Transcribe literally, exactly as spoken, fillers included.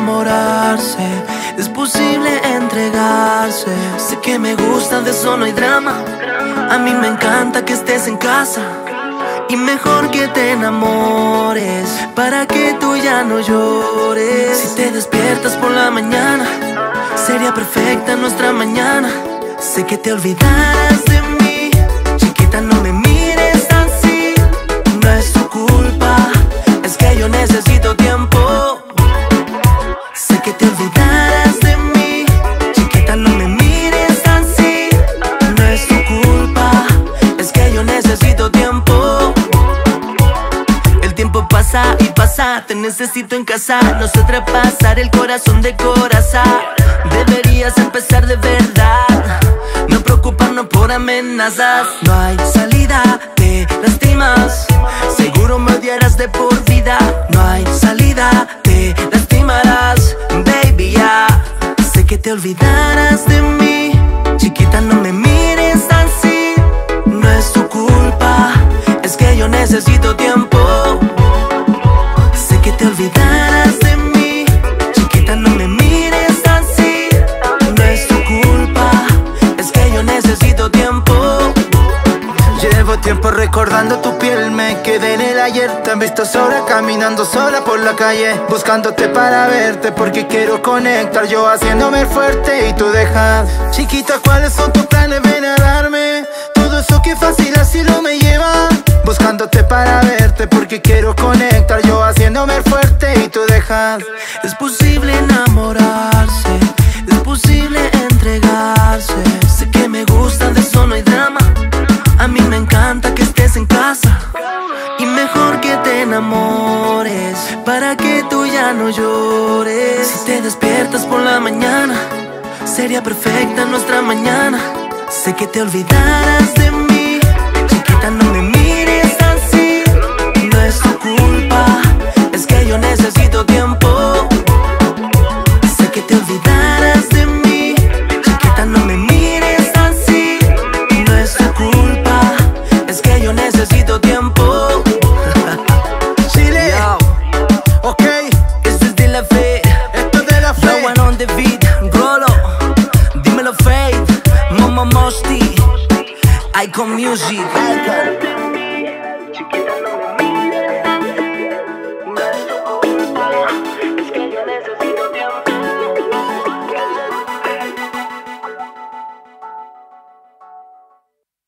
enamorarse, es posible entregarse. Sé que me gusta, de eso no hay drama. A mí me encanta que estés en casa, y mejor que te enamores, para que tú ya no llores. Si te despiertas por la mañana, sería perfecta nuestra mañana. Sé que te olvidarás de mí, chiquita, no me mires así. No es tu culpa, es que yo necesito tiempo. Sé que te olvidarás de mí, chiquita, no me mires así. No es tu culpa, es que yo necesito tiempo. El tiempo pasa y pasa, te necesito en casa. No sé traspasar el corazón de corazón. Deberías empezar de verdad, no preocuparnos por amenazas. No hay salida, te lastimas, seguro me odiarás de por vida. No hay salida, te lastimarás, baby, ya. Sé que te olvidarás de mí, chiquita, no me mires así. No es tu culpa, es que yo necesito tiempo. Sé que te olvidarás de mí, chiquita, no me mires así. No es tu culpa, es que yo necesito tiempo. Llevo tiempo recordando tu piel, me quedé en el ayer. Te han visto sola, caminando sola por la calle, buscándote para verte, porque quiero conectar, yo haciéndome fuerte y tú dejas. Chiquita, ¿cuáles son tus planes? Ven a darme todo eso que fácil así lo me lleva. Buscándote para verte, porque quiero conectar, yo haciéndome fuerte y tú dejas. Es posible enamorarse, es posible entregarse. Sé que me gusta, de eso no hay drama. A mí me encanta que estés en casa, y mejor que te enamores, para que tú ya no llores. Si te despiertas por la mañana, sería perfecta nuestra mañana. Sé que te olvidarás de mí, chiquita, no me mires así. No es tu culpa, es que yo necesito tiempo. Sé que te olvidarás de mí, chiquita, no me mires así. No es tu culpa, es que yo necesito tiempo. Chile, yo. Ok, esto es de la fe, esto es de la fe. No one on the beat, Rolo, dímelo Faith, Momo Mosti, Icon Music.